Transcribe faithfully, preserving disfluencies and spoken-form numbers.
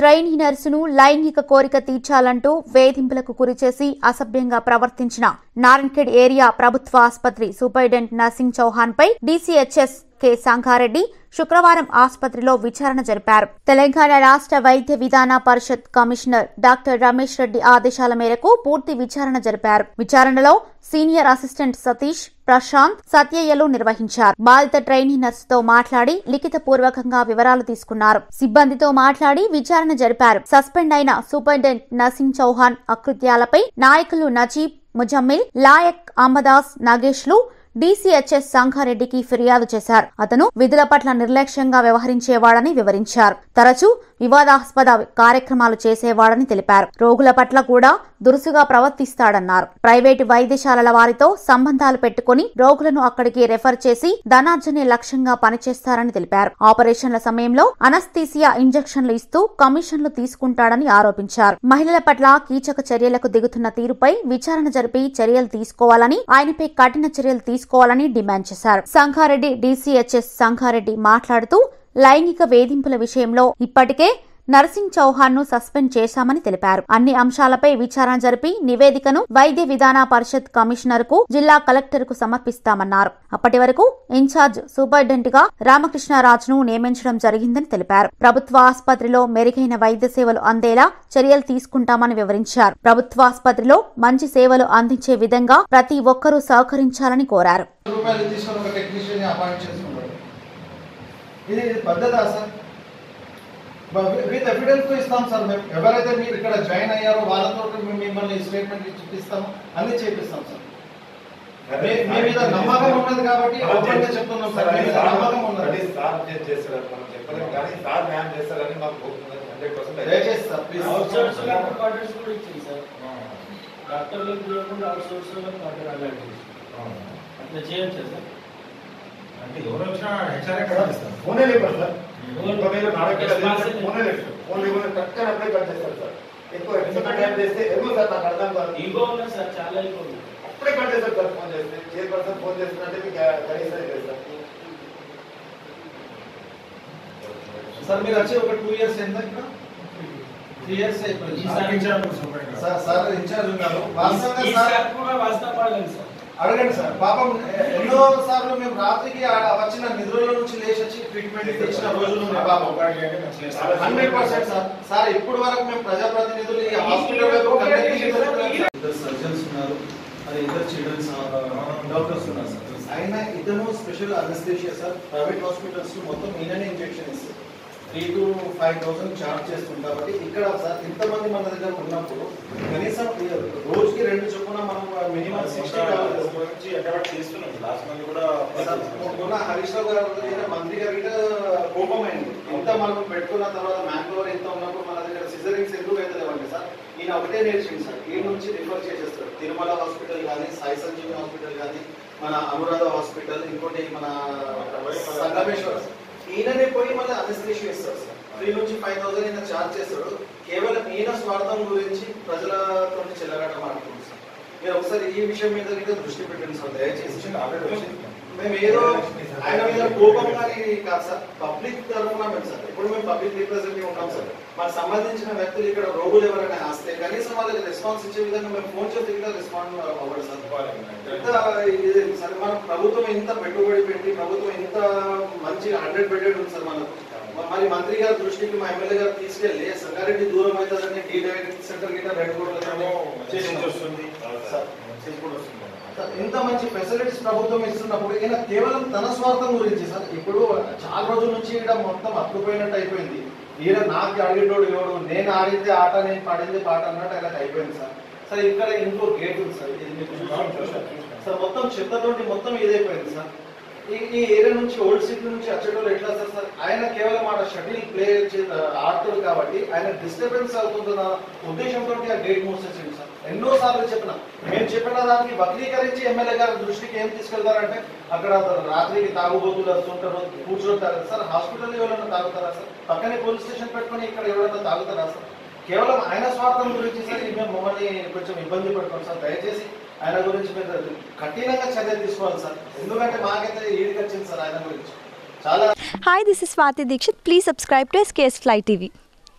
Trainee నర్సును లైంగిక కోరిక తీర్చాలంటూ వేధింపులకు గురిచేసి అసభ్యంగా ప్రవర్తించిన నారాయణఖేడ్ ఏరియా ప్రభుత్వ ఆసుపత్రి సూపరింటెండెంట్ నర్సింగ్ చౌహాన్ పై డీసీహెచ్ఎస్ కె సంగారెడ్డి శుక్రవారం ఆసుపత్రిలో విచారణ జరిపారు. తెలంగాణ రాష్ట్ర వైద్య విధాన పరిషత్ కమిషనర్ డాక్టర్ రమేష్ రెడ్డి ఆదేశాల మేరకు పూర్తి విచారణ జరిపారు. విచారణలో సీనియర్ అసిస్టెంట్ సతీష్, ప్రశాంత్, సత్యయ్యలు నిర్వహించారు. బాధిత ట్రైనీ నర్సుతో మాట్లాడి లిఖిత పూర్వకంగా వివరాలు తీసుకున్నారు. సిబ్బందితో మాట్లాడి విచారణ జరిపారు. సస్పెండ్ అయిన సూపరింటెండెంట్ నర్సింగ్ చౌహాన్ అకృత్యాలపై నాయకులు నజీబ్, ముజమ్మిల్, లాయక్, అమ్మదాస్, నాగేష్లు డీసీహెచ్ఎస్ సంగారెడ్డికి ఫిర్యాదు చేశారు. అతను విధుల పట్ల నిర్లక్ష్యంగా వ్యవహరించేవాడని వివరించారు. తరచూ వివాదాస్పద కార్యక్రమాలు చేసేవాడని తెలిపారు. రోగుల పట్ల కూడా దురుసుగా ప్రవర్తిస్తాడన్నారు. ప్రైవేటు వైద్యశాలల వారితో సంబంధాలు పెట్టుకుని రోగులను అక్కడికి రెఫర్ చేసి ధనార్జనే లక్ష్యంగా పనిచేస్తారని తెలిపారు. ఆపరేషన్ల సమయంలో అనస్థీసియా ఇంజెక్షన్లు ఇస్తూ కమిషన్లు తీసుకుంటాడని ఆరోపించారు. మహిళల పట్ల కీచక చర్యలకు దిగుతున్న తీరుపై విచారణ జరిపి చర్యలు తీసుకోవాలని, ఆయనపై కఠిన చర్యలు తీసుకోవాలని డిమాండ్ చేశారు. సంగారెడ్డి డీసీహెచ్ఎస్ సంగారెడ్డి మాట్లాడుతూ లైంగిక వేధింపుల విషయంలో ఇప్పటికే నర్సింగ్ చౌహాన్ ను సస్పెండ్ చేశామని తెలిపారు. అన్ని అంశాలపై విచారణ జరిపి నివేదికను వైద్య విధాన పరిషత్ కమిషనర్ కు, జిల్లా కలెక్టర్ కు సమర్పిస్తామన్నారు. అప్పటి వరకు ఇన్ఛార్జ్ సూపరింటెండెంట్ గా రామకృష్ణరాజును నియమించడం జరిగిందని తెలిపారు. ప్రభుత్వ ఆసుపత్రిలో మెరుగైన వైద్య సేవలు అందేలా చర్యలు తీసుకుంటామని వివరించారు. ప్రభుత్వ ఆసుపత్రిలో మంచి సేవలు అందించే విధంగా ప్రతి ఒక్కరూ సహకరించాలని కోరారు. విత్ ఎవిడెన్స్ తో ఇస్తాం సార్. మేము ఎవరైతే మీరు ఇక్కడ జాయిన్ అయ్యారో వాళ్ళతో మేము మిమ్మల్ని స్టేట్మెంట్ చూపిస్తాము, అన్ని చేపిస్తాం సార్. మీ మీద నమ్మకం ఉన్నది కాబట్టి ఓపెన్ గా చెప్తున్నాం సార్. మీ మీద నమ్మకం ఉన్నది. సార్ చేస్తారు మనం చెప్పలేం కానీ సార్ న్యాయం చేస్తారని మాకు హండ్రెడ్ పర్సెంట్ దయచేసి సార్ ప్లీజ్. క్వార్టర్స్ కూడా ఇచ్చింది సార్. డాక్టర్లకు చేయకుండా అవుట్ సోర్స్ లో క్వార్టర్ అలాట్ చేసి అట్లా చేయొచ్చు సార్. అంటే ఎవరు వచ్చినా హెచ్ఆర్ ఎక్కడ ఇస్తారు? ఫోనే లేపారు సార్. సార్ మీరు వచ్చి ఒక టూ ఇయర్స్ ఎంత ఇక్కడ త్రీ ఇయర్స్ అయిపోయింది సార్. సార్ ఇన్ఛార్జ్ ఉన్నారు. అడగండి సార్. పాపం ఎన్నో సార్లు మేము రాత్రికి వచ్చిన నిధుల నుంచి లేచి వచ్చి ట్రీట్మెంట్ ఇచ్చిన రోజులు ఉన్నాయి పాపం. Hundred percent sir. సార్ ఇప్పటి వరకు మేము ప్రజాప్రతినిధులు ఈ హాస్పిటల్ ఇద్దరు సర్జన్స్ ఉన్నారు, అది ఇద్దరు చిల్డ్రన్స్ డాక్టర్స్ ఉన్నారు సార్. అయినా ఇతను special anaesthesia sir. Private hospitals మొత్తం ఈయననే ఇంజెక్షన్ ఇస్తారు. Three to five thousand charge చేస్తుంది కాబట్టి ఇక్కడ సార్ ఇంతమంది మన దగ్గర ఉన్నప్పుడు కనీసం రోజుకి రెండు చొప్పున మనం మినిమం సిక్స్టీ తీసుకున్నాం. హరీష్ రావు గారు మంత్రి గారికి కోపమైంది. ఇంత మనం పెట్టుకున్న తర్వాత మ్యాన్ పవర్ ఎంత ఉన్నప్పుడు మన దగ్గర సిజరింగ్స్ ఎందుకు అవుతుందండి సార్. ఈయన ఒకటే నేర్చింది సార్. ఈ నుంచి రిఫర్ చేసేస్తారు. తిరుమల హాస్పిటల్ కానీ, సాయి సంజీవి హాస్పిటల్ కానీ, మన అనురాధ హాస్పిటల్, ఇంకోటి మన సంగమేశ్వర. ఈయననే పోయి మళ్ళీ అనస్థీషియా ఇస్తారు సార్. త్రీ నుంచి ఫైవ్ థౌసండ్ ఈయన ఛార్జ్ చేస్తాడు. కేవలం ఈయన స్వార్థం గురించి ప్రజలతో చెల్లగట మాట్లాడుతుంది సార్. మీరు ఒకసారి ఈ విషయం మీద దృష్టి పెట్టండి సార్ దయచేసి. మేము ఏదో ఆయన మీద కోపం కానీ కాదు సార్. పబ్లిక్ తరఫున మేము సార్ ఇప్పుడు మేము పబ్లిక్ రిప్రజెంటేటివ్ ఉంటాం సార్. మాకు సంబంధించిన వ్యక్తులు ఇక్కడ రోగులు ఎవరైనా వస్తే కనీసం వాళ్ళకి రెస్పాన్స్ ఇచ్చే విధంగా మేము ఫోన్ చేస్తే కూడా రెస్పాండ్ అవ్వదు సార్. సరే మనం ప్రభుత్వం ఇంత పెట్టుబడి పెట్టి ప్రభుత్వం ఇంత మంచి హండ్రెడ్ బెడెడ్ ఉంది సార్ మనకు. మరి మంత్రి గారి దృష్టికి మా ఎమ్మెల్యే గారు తీసుకెళ్లి సంగారెడ్డి దూరం అవుతుందని డీ డయాగ్నోస్టిక్ సెంటర్ గిట్ట రెండు కోట్ల వస్తుంది. ఇంత మంచి ఫెసిలిటీస్ ప్రభుత్వం ఇస్తున్నప్పుడు ఈయన కేవలం తన స్వార్థం గురించి సార్. ఇప్పుడు చాలా రోజుల నుంచి ఇక్కడ మొత్తం అట్టుపోయినట్టు అయిపోయింది. ఈయన నాకు అడిగేటోడు ఎవడు, నేను ఆడితే ఆట, నేను పడింది పాట అన్నట్టు ఆయనకు అయిపోయింది సార్. సార్ ఇక్కడ ఇంకో గేట్ ఉంది సార్. ఇది మీకు సార్ మొత్తం చెత్తతోటి మొత్తం ఇదైపోయింది సార్. ఈ ఈ ఏరియా నుంచి ఓల్డ్ సిటీ నుంచి వచ్చేటోళ్ళు ఎట్లా సార్ సార్ ఆయన కేవలం ఆడ షటిల్ ప్లే ఆడుతాడు కాబట్టి ఆయన డిస్టర్బెన్స్ అవుతుందన్న ఉద్దేశంతో ఆ గేట్ మూసేసింది సార్. ఎన్నో సార్లు చెప్పిన మేము చెప్పిన దానికి వక్రీకరించి ఎమ్మెల్యే గారి దృష్టికి ఏం తీసుకెళ్తారంటే అక్కడ రాత్రికి తాగుబోతులు వస్తుంటారు, కూర్చుంటారు సార్. హాస్పిటల్ ఎవరైనా తాగుతారా సార్? పక్కనే పోలీస్ స్టేషన్ పెట్టుకుని ఇక్కడ ఎవరైనా తాగుతారా సార్? కేవలం ఆయన స్వార్థం గురించి సార్ మేము మమ్మల్ని కొంచెం ఇబ్బంది పెట్టుకోండి సార్. దయచేసి ఆయన గురించి మీరు కఠినంగా చర్య తీసుకోవాలి సార్. ఎందుకంటే మాకైతే ఈడికి వచ్చింది సార్ ఆయన గురించి చాలా. Hi, this is Swati Dikshit. Please subscribe to S K S Fly T V.